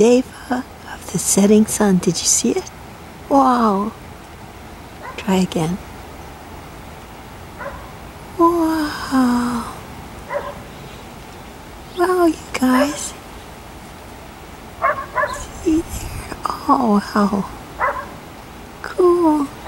Deva of the setting sun. Did you see it? Wow. Try again. Wow. Wow, you guys. See there? Oh, wow. Cool.